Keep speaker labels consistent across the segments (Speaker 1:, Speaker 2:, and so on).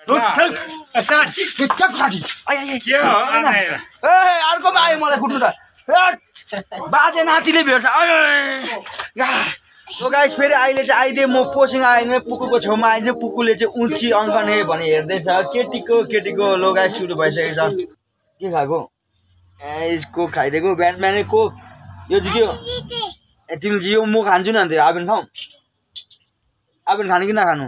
Speaker 1: साँच्ची
Speaker 2: साँच्ची
Speaker 1: के हो
Speaker 2: अर्को आयो मलाई कुट्नु त बाजे नातिले भेट्छ सो गाइस फेरि अहिले चाहिँ आइदिए म पोसिङ आएन पुकुको छेउमा आइन्छ पुकुले चाहिँ उची अङ्कने भने हेर्दैछ केटीको लो गाइस सुरु भइसकेको छ के खाएको यसको खाइदिएको बिहान बिहानै कोक यो चाहिँ के हो तिमीले चाहिँ यो म खान्छु नि अन्त आबेन खाऊ आबेन खाने कि नखानु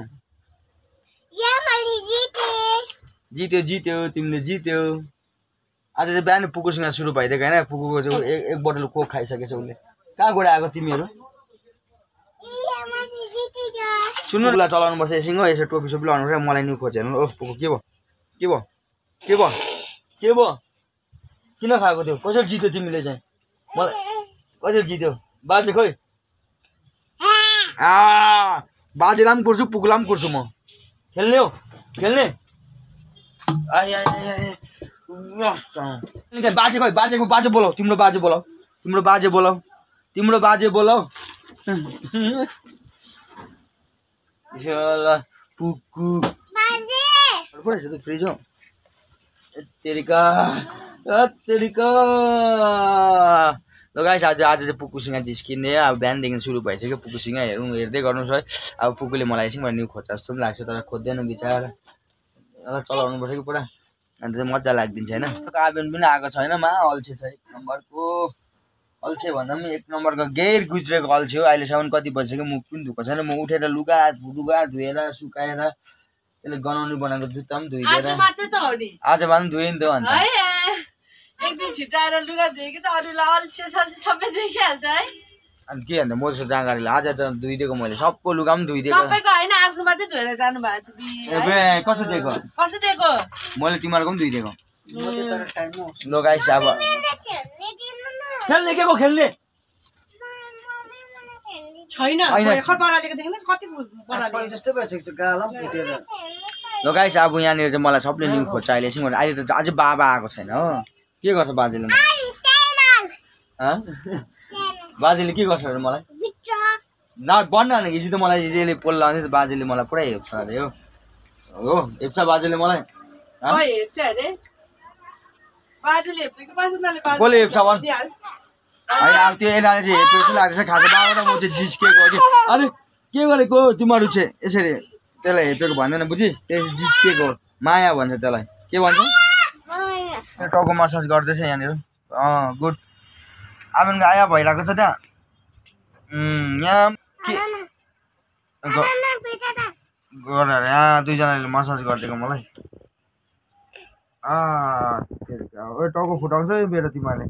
Speaker 2: जित्यो तिमीले जित्यो आज चाहिँ बिहान पुकुसँग सुरु भइदिएको होइन पुकुको चाहिँ एक बोतल कोक खाइसकेछ उसले कहाँ गएर आएको तिमीहरू सुन्नु ल चलाउनु पर्छ एकछिन हो यसो टोपी सोपी लगाउनु पर्छ मलाई न्यु खोजेर ओह पुकु के भयो किन खाएको थियो कसरी जित्यो तिमीले चाहिँ मलाई कसरी जित्यो बाजे खोइ बाजेलाई पनि कुर्छु पुकुलाई पनि कुर्छु म खेल्ने हो खेल्ने बाजे खोइ बाजे बोलाऊ तिम्रो बाजे बोलाऊ पुकु रहेछ त फ्रिज हो तेरिका ल गाइस आज चाहिँ पुकुसँग जिस्किने अब बिहानदेखि सुरु भइसक्यो पुकुसँग हेर्दै गर्नुहोस् है अब पुकुले मलाई एकछिन न्यु खोज्छ जस्तो पनि लाग्छ तर खोज्दैन बिचार चलाउनु पर्छ कि पुरा अन्त चाहिँ मजा लाग्दिन्छ होइन आबेन पनि आएको छैन मा अल्छे छ एक नम्बरको अल्छे भन्दा पनि एक नम्बरको गैर गुज्रेको अल्छे हो अहिलेसम्म कति बजिसक्यो मुख पनि धुएको छैन म उठेर लुगा धुएर सुकाएर त्यसले गनाउने बनाएको जुत्ता पनि धुइदिएर आज पनि धुएँ नि त अन्त
Speaker 3: एक दिन छिटाएर लुगा धुए कि त अरूलाई अल्छे सल्छे सबै देखिहाल्छ है
Speaker 2: अनि के भन्दा म जस्तो जाँगारीले आज त धुइदिएको मैले सबको लुगा पनि धुइदिएको
Speaker 3: सबैको हैन आफ्नो मात्रै धुएर जानु भएको थियो
Speaker 2: ए कसो दिएको मैले तिमीहरूको पनि धुइदिएको ल गाइस अब खेल्ने के को खेल्ने
Speaker 3: छैन भर्खर बरालेको देख्नु कति बराले
Speaker 2: जस्तै भइसक्यो गाला फुटेर ल गाइस अब यहाँनिर चाहिँ मलाई सबले न्यु खोज्छ अहिले एकछिन अहिले त अझै बाबा आएको छैन हो के गर्छ बाजेले बाजेले के गर्छ मलाई न भन्न न हिजो त मलाई हिजोले पोल लाउँदै त बाजेले मलाई पुरै हेप्छ अरे हो हेप्छ बाजेले मलाई
Speaker 3: हेप्छ अरे बाजेले हेप्छ कि बाजेले
Speaker 2: कसले हेप्छ भन् होइन अब त्यो एनाले चाहिँ हेपेको जस्तो लाग्दैछ खाजा बाबाबाट म चाहिँ जिस्केको कि अरे के गरेको तिमीहरू चाहिँ यसरी त्यसलाई हेपेको भन्दैन बुझिस् त्यसरी जिस्केको माया भन्छ त्यसलाई के भन्छ टाउको मसाज गर्दैछ यहाँनिर गुड आबेनको आया भइरहेको छ त्यहाँ यहाँ के गरेर यहाँ दुईजनाले मसाज गरिदिएको मलाई टाउको फुटाउँछ मेरो तिमीहरूले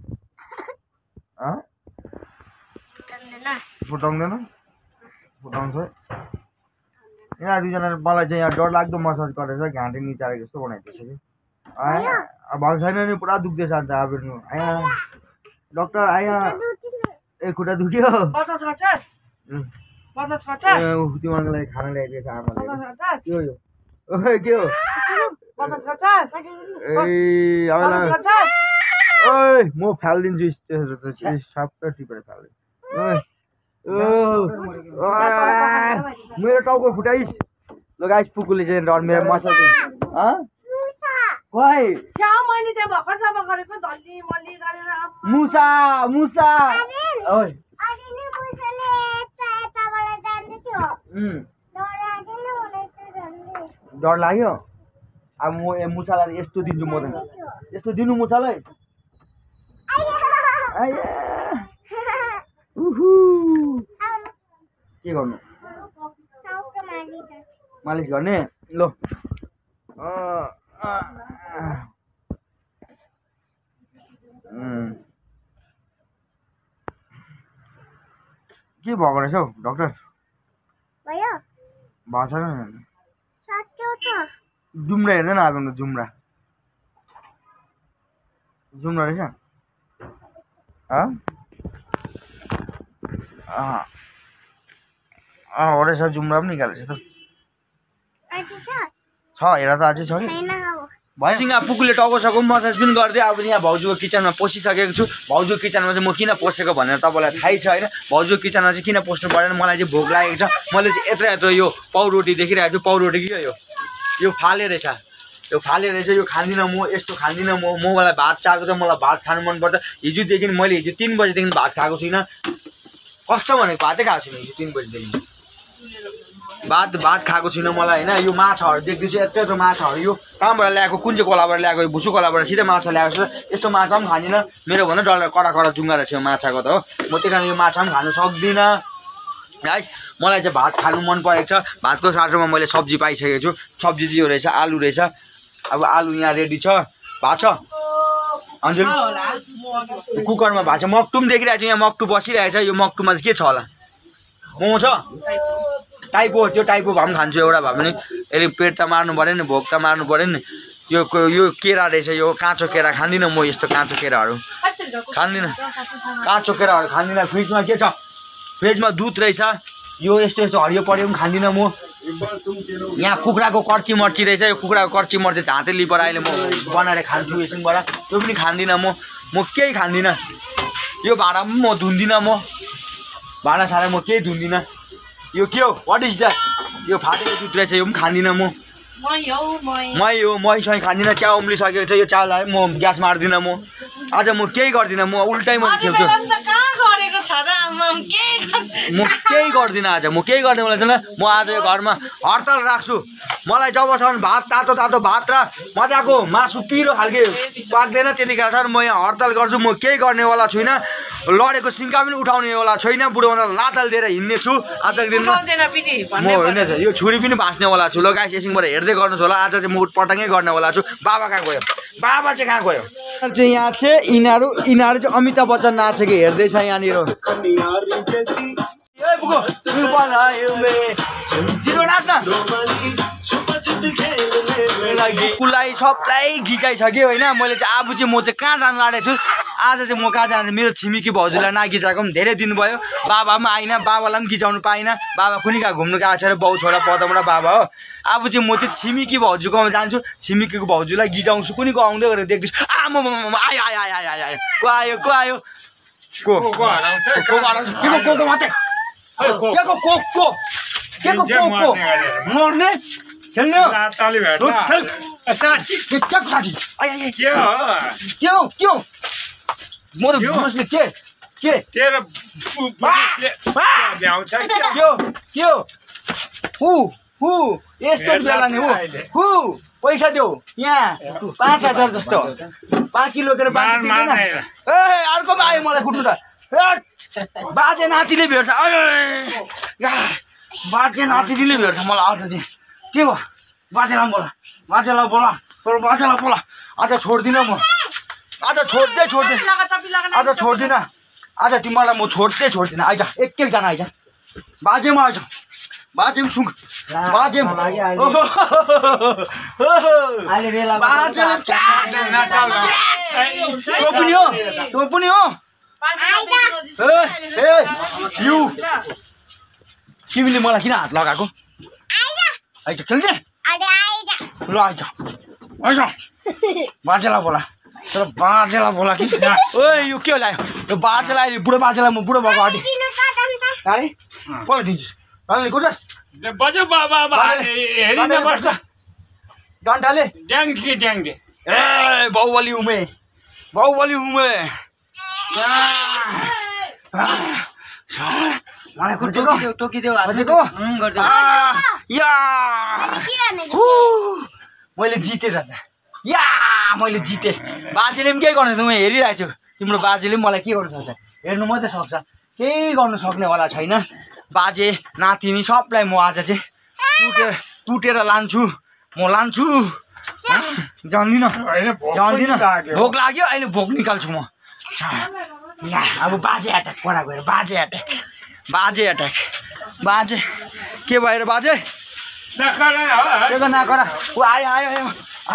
Speaker 2: फुटाउँदैन फुटाउँछ यहाँ दुईजनाले मलाई चाहिँ यहाँ डरलाग्दो मसाज गरेछ घाँटी निचारेको जस्तो बनाइदिएछ कि भएको छैन नि पुरा दुख्दैछ अन्त अब डक्टर आयो ए खुट्टा दुख्यो तिमीहरूको लागि खाना ल्याइदिएछ आमाले के हो म फालिदिन्छु सबै टिपेर फालिदिन्छु मेरो टाउको फुटाइस् ल गाइस पुकुले चाहिँ मेरो मसाज
Speaker 3: मैले त्यहाँ भर्खर सफा गरेको धल्ली मल्ली गरेर
Speaker 2: मुसा डर लाग्यो अब म मुसालाई यस्तो दिन्छु म त यस्तो दिनु मुसालाई के गर्नु मालिस गर्ने ल के भएको रहेछ हौ डाक्टर भएको छैन जुम्रा हेर्दैन आबेनको जुम्रा रहेछ रहेछ जुम्रा पनि निकालेछ त छ हेर त अझै छ भइसिङ पुकुले टाउको सको मसाज पनि गरिदियो अब यहाँ भाउजूको किचनमा पसिसकेको छु भाउजूको किचनमा चाहिँ म किन पसेको भनेर तपाईँलाई थाहै छ होइन भाउजूको किचनमा चाहिँ किन पस्नु परेन मलाई चाहिँ भोक लागेको छ मैले चाहिँ यत्रो यो पाउरोटी देखिरहेको छु पाउरोटी के यो यो फाले रहेछ यो खान्दिनँ म यस्तो खान्दिनँ म मलाई भात चाहेको छ मलाई भात खानु मनपर्छ हिजोदेखि मैले हिजो 3 बजेदेखि भात खाएको छुइनँ कस्तो भनेको भातै खाएको छुइनँ हिजो 3 बजेदेखि भात खाएको छुइनँ मलाई होइन यो माछाहरू देख्दैछु यत्रो माछाहरू यो कहाँबाट ल्याएको कुन चाहिँ खोलाबाट ल्याएको यो भुसु खोलाबाट सिधै माछा ल्याएको छ यस्तो माछा पनि खाँदिनँ मेरो भन्दा डल्ला कडा जुङ्गा रहेछ यो माछाको त हो म त्यही कारण यो माछा पनि खानु सक्दिनँ गाइस मलाई चाहिँ भात खानु मन परेको छ भातको साटोमा मैले सब्जी पाइसकेको छु सब्जी चाहिँ यो रहेछ आलु रहेछ अब आलु यहाँ रेडी छ भात छ अन्जुल कुकरमा भात छ मक्टु पनि देखिरहेको छु यहाँ मक्टु बसिरहेको छ यो मक्टुमा चाहिँ के छ होला मोमो छ टाइपो त्यो टाइपो भए पनि खान्छु एउटा भए पनि यसले पेट त मार्नु पऱ्यो नि भोक त मार्नु पऱ्यो नि यो केरा रहेछ यो काँचो केरा खान्दिनँ म यस्तो काँचो केराहरू खान्दिनँ काँचो केराहरू खान्दिनँ फ्रिजमा के छ फ्रिजमा दुध रहेछ यो यस्तो हरियो पर्यो पनि खान्दिनँ म यहाँ कुखुराको कर्ची मर्ची रहेछ यो कुखुराको कर्ची मर्ची झाँते लिपर अहिले म बनाएर खान्छु एकछिनबाट त्यो पनि खान्दिनँ म केही खान्दिनँ यो भाँडा पनि म धुन्दिनँ म भाँडा साडा म केही धुन्दिनँ यो के हो वाट इज द्याट यो फाटेको दुध रहेछ यो पनि खान्दिनँ म मही खान्दिनँ चिया उम्लिसकेको छ यो चिया लगाएर म ग्यास मार्दिनँ म आज म केही गर्दिनँ म उल्टै मैले खेल्छु म केही गर्दिनँ आज म केही गर्ने मलाई छैन म आज यो घरमा हडताल राख्छु मलाई जबसम्म भात तातो भात र मजाको मासु पिरो खालके पाक्दैन त्यतिखेरसम्म म यहाँ हडताल गर्छु म केही गर्नेवाला छुइनँ लडेको सिङ्का पनि उठाउनेवाला छैन बुढोभन्दा लाताल दिएर हिँड्ने छु आजको दिनमा म होइन यो छुरी पनि भाँच्नेवाला छु ल गाइस एकछिनबाट हेर्दै गर्नुहोस् होला आज चाहिँ म उटपटाङै गर्नेवाला छु बाबा कहाँ गयो बाबा चाहिँ कहाँ गयो चाहिँ यहाँ चाहिँ यिनीहरू चाहिँ अमिताभ बच्चन नाचेको हेर्दैछ यहाँनिर कुलाई सबलाई घिचाइसक्यो होइन मैले चाहिँ अब चाहिँ म चाहिँ कहाँ जानु आँटेको छु आज चाहिँ म कहाँ जानु मेरो छिमेकी भाउजूलाई नगिचाएको पनि धेरै दिन भयो बाबा पनि आइन बाबालाई पनि गिचाउनु पाइनँ बाबा कुनै कहाँ घुम्नु गएको छ अरे बाउ छोरा पदबाट बाबा हो अब चाहिँ म चाहिँ छिमेकी भाउजूकोमा जान्छु छिमेकीको भाउजूलाई गिचाउँछु कुनैको आउँदै गरेर देख्दैछु आयो को आयो मर्ने खेल्ने यस्तो बेला नि पैसा देऊ यहाँ 5,000 जस्तो 5 किलो के बाँकी दिँदैन अर्को आयो मलाई कुट्नु त बाजे नातिले भेट्छ बाजे नातिले भेट्छ मलाई आज चाहिँ के भयो बाजेलाई बोला आज छोड्दिनँ म आज छोड्दिनँ आज तिमीलाई म छोड्दिनँ आइज एकजना आइज बाजेमा आइज बाजेम सुङ बाजेम तँ पनि हो तिमीले मलाई किन हात लगाएको आइज खेल्ने ल आइज बाजेलाई बोला तर बाजेलाई बोला कि ओए यो के होला यो बाजेलाई बुढो बाजेलाई म बुढो भएको आँटे अरे कसलाई दिन्छु कसले कुर्छस्
Speaker 1: बजा बाबा हेरिन बस्छ
Speaker 2: डन्ठाले
Speaker 1: ड्याङ दे
Speaker 2: ए बाहुबली उमे मलाई टोकिदेऊ मैले जितेँ दादा मैले जितेँ बाजेले पनि केही गर्नु म हेरिरहेको छु तिम्रो बाजेले पनि मलाई के गर्नु सक्छ हेर्नु मात्रै सक्छ केही गर्नु सक्नेवाला छैन बाजे नातिनी सबलाई म आज चाहिँ टुटेर लान्छु जान्दिनँ भोक लाग्यो अहिले भोक निकाल्छु म अब बाजे एट्याक पढा गएर बाजे एट्याक के भएर बाजे नकरा ऊ आयो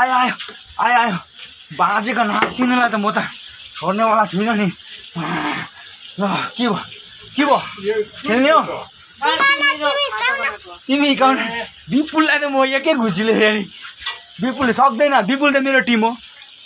Speaker 2: बाजेको नातिनीलाई त म त छोड्नेवाला छुइनँ नि ल के भयो खेल्ने हो तिमी कौन विपुललाई त म एकै घुसीले फेरि विपुलले सक्दैन विपुल त मेरो टिम हो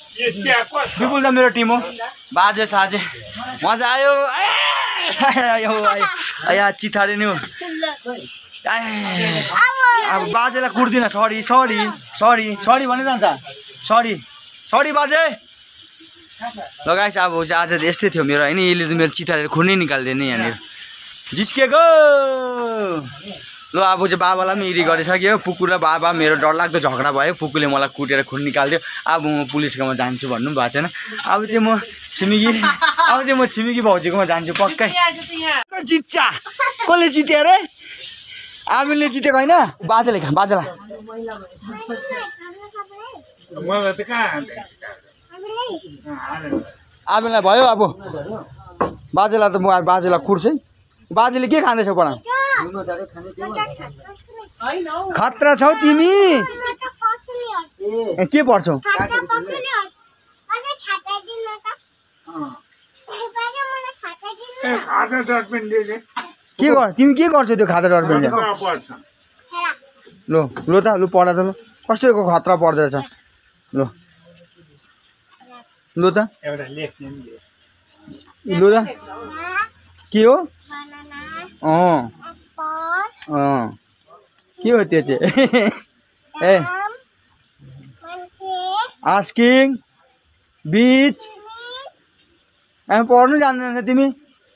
Speaker 2: बाजे साजे मजा आयो चिथारे नि हो अब बाजेलाई कुट्दिनँ सरी सरी सरी सरी भन्दै जान्छ सरी सरी बाजे ल गाइस अब आज यस्तै थियो मेरो होइन यसले त मेरो चितालेर खुनै निकालिदियो नि यहाँनिर जिस्केको ल अब चाहिँ बाबालाई पनि इरी गरिसक्यो पुकु र बाबा मेरो डरलाग्दो झगडा भयो पुकुले मलाई कुटेर खुन निकालिदियो अब म पुलिसकोमा जान्छु भन्नु भएको छैन अब चाहिँ म छिमेकी भाउजूकोमा जान्छु पक्कै जित्छ कसले जित्यो अरे आमिलले जितेको होइन बाजेले बाजेलाई आमिललाई भयो अब बाजेलाई त म बाजेलाई कुर्छु है बाजेले के खाँदैछौ पढा खतरा छौ तिमी के पढ्छौ के गर तिमी के गर्छौ त्यो खाता डटपेनले लो लो त लु पढ त ल कसैको खतरा पर्दो रहेछ लो लो त लो त के हो के हो त्यो चाहिँ ए आस्किङ बिच पढ्नु जान्दैन तिमी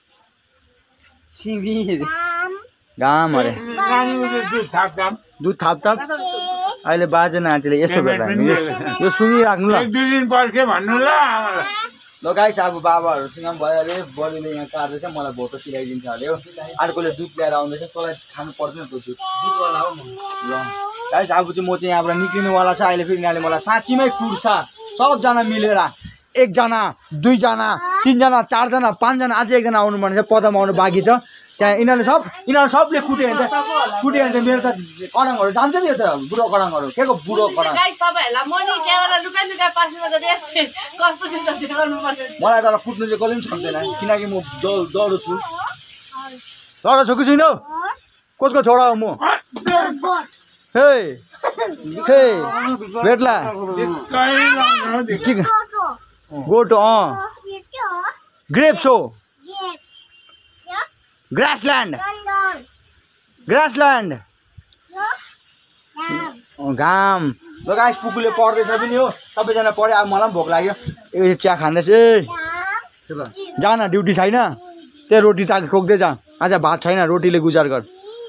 Speaker 2: शिविर घाम अरे दुध थाप थाप अहिले बाजे नातिले यस्तो बेला यो सुनिराख्नु ल ल गाइस अब बाबाहरूसँग पनि भइहाल्यो बडीले यहाँ काट्दैछ मलाई भोटो सिलाइदिन्छ अरे हो अर्कोले दुध ल्याएर आउँदैछ तँलाई खानु पर्दैन त्यो दुध दुधवाला हो ल गाइस अब चाहिँ म चाहिँ यहाँबाट निक्लिनुवाला छ अहिले फेरि यिनीहरूले मलाई साँच्चीमै कुर्छ सबजना मिलेर एकजना दुईजना तीनजना चारजना पाँचजना अझै एकजना आउनु पर्ने छ पदमा आउनु बाँकी छ त्यहाँ यिनीहरू सबले कुटे हुन्छ मेरो त कडाङहरू जान्छ नि यो त बुढो कडाङहरू के को बुढो कडाङ मलाई तर कुट्नु चाहिँ कहिले पनि छोड्दैन किनकि म डरो छु कि छुइनौ कसको छोडा हो म हे हे भेट्ला गोटो ग्रेप्स हो ग्रासल्यान्ड घाम ल गाइस पुकुले पढ्दैछ पनि हो सबैजना पढ्यो अब मलाई पनि भोक लाग्यो ए चिया खाँदैछ ए जा न ड्युटी छैन त्यही रोटी ठोक्दै जा आज भात छैन रोटीले गुजार गर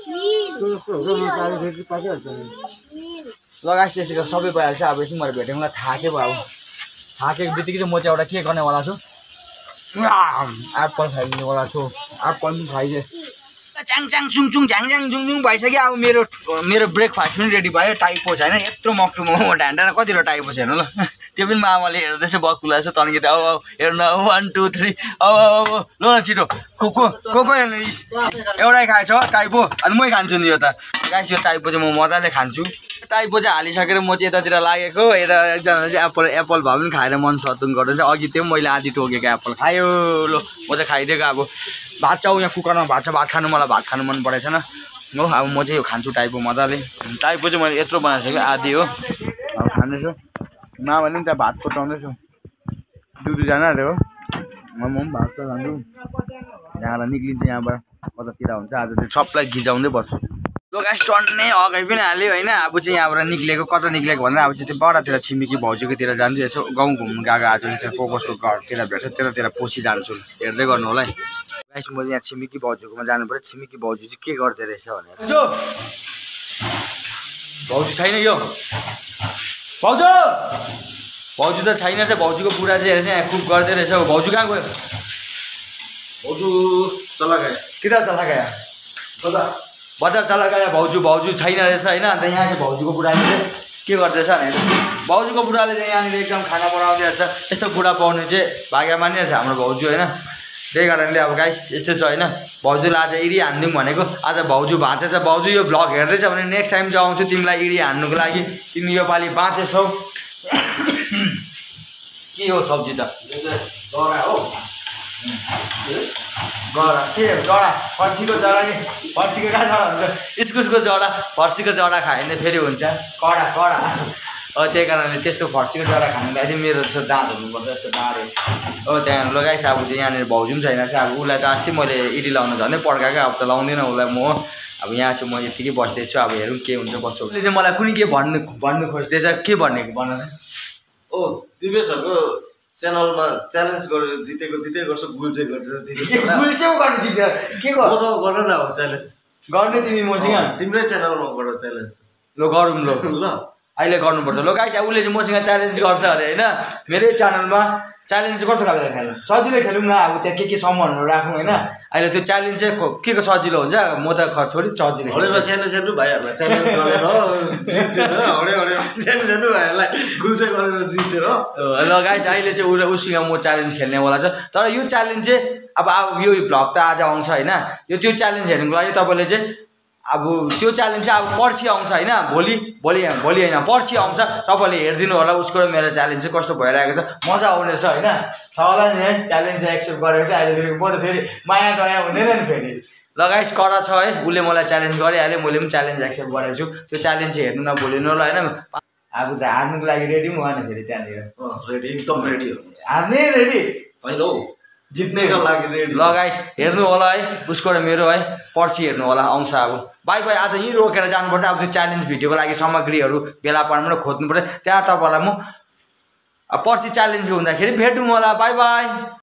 Speaker 2: ल गाइस यसरी सबै भइहाल्छ अब एकछिन मैले भेटेँ मलाई थाकेको अब थाकेको बित्तिकै चाहिँ म चाहिँ एउटा के गर्नेवाला छु एप्पल खाइदिनेवाला छु एप्पल पनि खाइदिएँ च्याङ च्याङ चुङ चुङ झ्याङ झ्याङ जुङ जुङ भइसक्यो अब मेरो ब्रेकफास्ट पनि रेडी भयो टाइपो छैन यत्रो मक्टु मोमो ढान्डा कतिवटा टाइपो छैन ल त्यो पनि मामाले हेर्दैछ बकुला छ तन्किँदै औ हेर्नु 1 2 3 औ ल न छिटो को एउटै खाएछ टाइपो अनि मै खान्छु नि यो त गाइस यो टाइपो चाहिँ म मजाले खान्छु टाइपो चाहिँ हालिसकेर म चाहिँ यतातिर लागेको यता एकजनाले चाहिँ एप्पल भए पनि खाएर मन सतुङ गर्दैछ अघि त्यो पनि मैले आधी टोकेको एप्पल खायो ल म चाहिँ खाइदिएको अब भात छ यहाँ कुकरमा भात छ भात खानु मलाई भात खानु मन परेको छैन हो अब म चाहिँ यो खान्छु टाइपो मजाले टाइपो चाहिँ मैले यत्रो बनाइसकेँ आधी हो अब खाँदैछु मामाले पनि त्यहाँ भात कोटाउँदैछु ड्युटी जान अरे हो म पनि भात खान्छु यहाँबाट निक्लिन्छ यहाँबाट कतातिर हुन्छ आज चाहिँ सबलाई गिजाउँदै बस्छु ल गाइस टन्नै अगाडि पनि हाल्यो होइन अब चाहिँ यहाँबाट निक्लेको कता निक्लेको भन्दा अब चाहिँ त्यो बडातिर छिमेकी भाउजूकोतिर जान्छु यसो गाउँ घुम्नु गएको आज यसो पोकोसको घरतिर भेट्छ त्यतातिर पोसी जान्छु हेर्दै गर्नु होला है गाइस म यहाँ छिमेकी भाउजूकोमा जानु पर्यो छिमेकी भाउजू चाहिँ के गर्दै रहेछ भनेर भाउजू छैन यो भाउजू त छैन चाहिँ भाउजूको बुढा चाहिँ हेरेछ यहाँ कुक गर्दै रहेछ भाउजू कहाँ गयो भाउजू चला गयो किता चला गयो बजार चला गयो भाउजू छैन रहेछ होइन अन्त यहाँ चाहिँ भाउजूको बुढाले चाहिँ के गर्दैछ भनेर भाउजूको बुढाले चाहिँ यहाँनिर एकदम खाना बनाउँदै रहेछ यस्तो बुढा पाउने चाहिँ भाग्यमानी रहेछ हाम्रो भाउजू होइन त्यही कारणले अब गाइस यस्तो छ होइन भाउजूलाई आज इडी हानिदिउँ भनेको आज भाउजू बाँचेछ भाउजू यो भ्लग हेर्दैछ भने नेक्स्ट टाइम चाहिँ आउँछु तिमीलाई इडी हान्नुको लागि तिमी यो पालि बाँचेछौ के हो सब्जी त जरा हो जरा के हो जरा फर्सीको जरा नि फर्सीको कहाँ जरा हुन्छ इस्कुसको जरा फर्सीको जरा खायो भने फेरि हुन्छ कडा त्यही कारणले त्यस्तो फर्सीको जरा खानुलाई चाहिँ मेरो जस्तो दाँत हुनुपर्छ जस्तो दाँडे हो त्यहाँ लगाइस अब चाहिँ यहाँनिर भाउजू पनि छैन चाहिँ अब उसलाई त अस्ति मैले इडी लाउन झन् पड्काएको अब त लाउँदिनँ उसलाई म अब यहाँ चाहिँ म यतिकै बस्दैछु अब हेरौँ के हुन्छ कसो उसले चाहिँ मलाई कुनै के भन्नु खोज्दैछ के भन्ने भन न
Speaker 4: ओ दिवेशहरुको च्यानलमा च्यालेन्ज गरेर जिते गर्छ गुल्चे गरेर
Speaker 2: गुल्चेउ गर्नु जित्यो के गर्नु
Speaker 4: मसँग गर्न न हो च्यालेन्ज
Speaker 2: गर्ने तिमी मसँग
Speaker 4: तिम्रै च्यानलमा गर च्यालेन्ज
Speaker 2: ल गरौँ ल
Speaker 4: ल
Speaker 2: अहिले गर्नुपर्छ ल गाइस उसले चाहिँ मसँग च्यालेन्ज गर्छ अरे हैन मेरै च्यानलमा च्यालेन्ज कस्तो खालको खेल्नु सजिलो खेलौँ न अब त्यहाँ के सामानहरू राखौँ हैन अहिले त्यो च्यालेन्ज चाहिँ के को सजिलो हुन्छ म त थोरै सजिलो
Speaker 4: हडेमा सानो भाइहरूलाई च्यालेन्ज गरेर जितेर हडे सानो भाइहरूलाई गुल्चे गरेर जितेर
Speaker 2: ल गाइस अहिले चाहिँ उसँग म च्यालेन्ज खेल्नेवाला छ तर यो च्यालेन्ज चाहिँ अब यो भ्लग त आज आउँछ हैन त्यो च्यालेन्ज हेर्नुको लागि तपाईँले चाहिँ अब त्यो च्यालेन्ज चाहिँ अब पर्सि आउँछ हैन भोलि हैन पर्सि आउँछ तपाईँले हेरिदिनु होला उसको र मेरो च्यालेन्ज चाहिँ कस्तो भइरहेको छ मजा आउने छ हैन छ होला नि च्यालेन्ज एक्सेप्ट गरेको छ अहिले फेरि म त फेरि माया दया हुँदैन नि फेरि ल गाइस कडा छ है उसले मलाई च्यालेन्ज गरिहाल्यो मैले पनि च्यालेन्ज एक्सेप्ट गरेको छु त्यो च्यालेन्ज चाहिँ हेर्नु नभुलिनु होला हैन अब चाहिँ हार्नुको लागि रेडी पनि भएन फेरि त्यहाँनिर
Speaker 4: रेडी एकदम रेडी हो
Speaker 2: हार्ने रेडी
Speaker 4: होइन हौ जित्नेको लागि रेडी
Speaker 2: ल गाइस हेर्नु होला है उसको र मेरो है पर्सि हेर्नु होला आउँछ अब बाई बाई आज यहीँ रोकेर जानुपर्छ अब त्यो च्यालेन्ज भिडियोको लागि सामग्रीहरू बेला पार्नु र खोज्नुपर्छ त्यहाँ तपाईँलाई म पर्सि च्यालेन्ज हुँदाखेरि भेटौँ होला बाई बाई